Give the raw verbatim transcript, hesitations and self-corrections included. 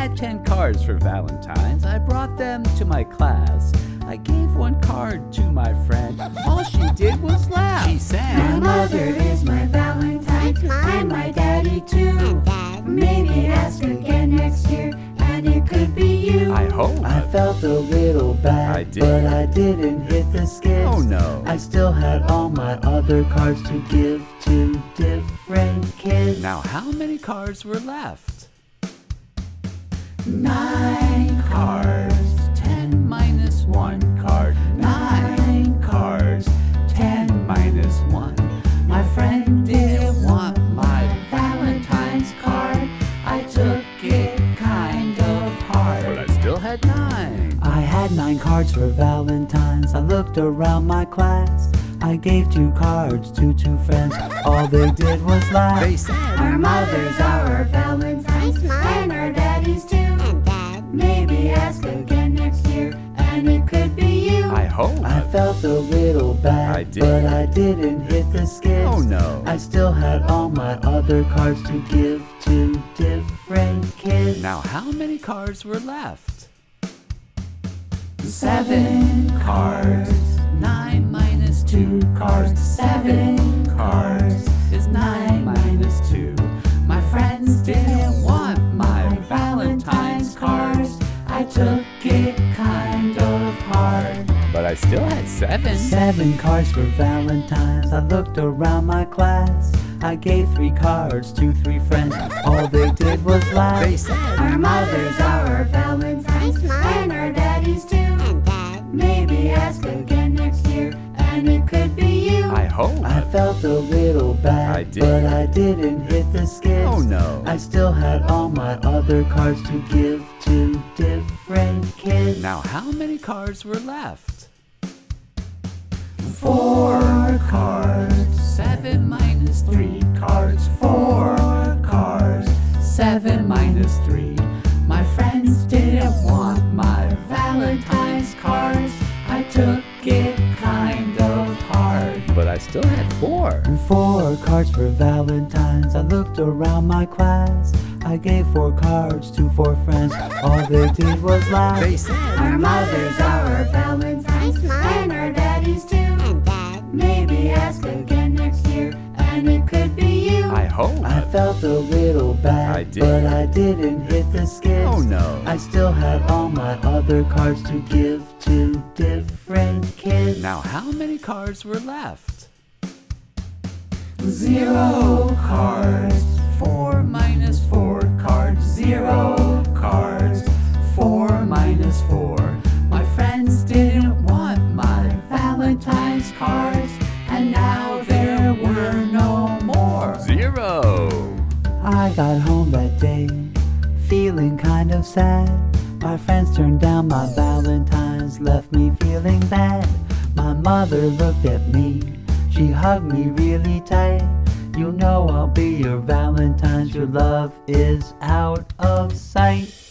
had ten cards for Valentine's. I brought them to my class. I gave one card to my friend. All she did was laugh. She said, "My mother is my Valentine, and my daddy too. And Dad. Maybe ask again next year, and it could be you." I hope. I felt a little bad, I did. but I didn't hit the skids. Oh no. I still had all my other cards to give to different kids. Now how many cards were left? Nine Cards. Ten minus one card. Nine cards. Ten minus one. My friend didn't want my Valentine's card. I took it kind of hard. But I still had nine. I had nine cards for Valentine's. I looked around my class. I gave two cards to two friends. All they did was laugh. They said, Our mothers are our Valentines, and our daddies too. And Dad. Maybe ask again next year, and it could be you. I hope. I felt a little bad, I did. but I didn't hit the skids. Oh no. I still had all my other cards to give to different kids. Now how many cards were left? Seven cards. Nine minus two cards. Seven cards is nine minus two. My friends didn't want my Valentine's cards. I took it kind of hard. But I still had seven. Seven cards for Valentine's. I looked around my class. I gave three cards to three friends. All they did was laugh. They said, Our mothers are our Valentines, and our daddies too. And Dad. Maybe ask again next year, and it could be you. I hope. I felt a little bad, I did. but I didn't hit the skids. Oh no. I still had all my other cards to give to different kids. Now how many cards were left? Four cards. Seven minus three cards. Four cards. Seven minus three. My friends didn't want my Valentine's cards. I took it kind of hard. But I still had four. Four cards for Valentine's. I looked around my class. I gave four cards to four friends. All they did was laugh. They said, Our mothers are our Valentines, and our daddies too. And Dad. Maybe ask again next year, and it could be you. I hope. I felt a little bad, I did. but I didn't hit the skids. Oh no. I still had all my other cards to give to different kids. Now how many cards were left? Zero cards. Four minus four cards. Zero cards. Four minus four. My friends didn't want my Valentine's cards, and now there were no more. Zero. I got home that day, feeling kind of sad. My friends turned down my Valentine's, left me feeling bad. My mother looked at me, she hugged me really tight. You know I'll be your Valentine's, your love is out of sight.